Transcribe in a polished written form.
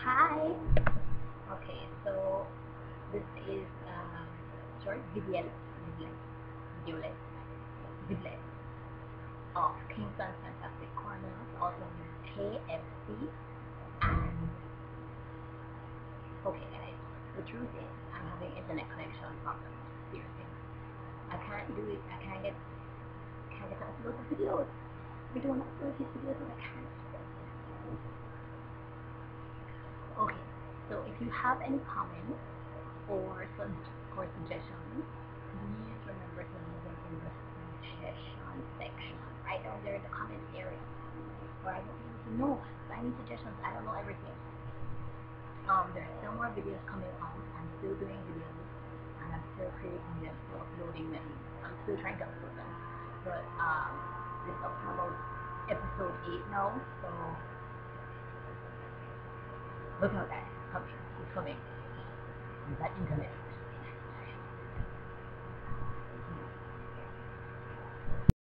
Hi. Okay, so this is short Vidlet Vidlet of Kingston Fantastic Corners, also known as K.F.C. And okay, guys, the truth is I'm having internet connection problems. Seriously, I can't do it. I can't get to upload the videos. We don't upload these videos, and I can't. Okay, so if you have any comments or suggestions, please remember to leave them in the suggestion section right down there in the comment area. Or I won't be able to know. So I need suggestions. I don't know everything. There's still more videos coming out. I'm still doing videos and I'm still creating them, still uploading them. I'm still trying to upload them. But this is up to about episode 8 now, so look out, guys. It's coming. It's coming. That internet.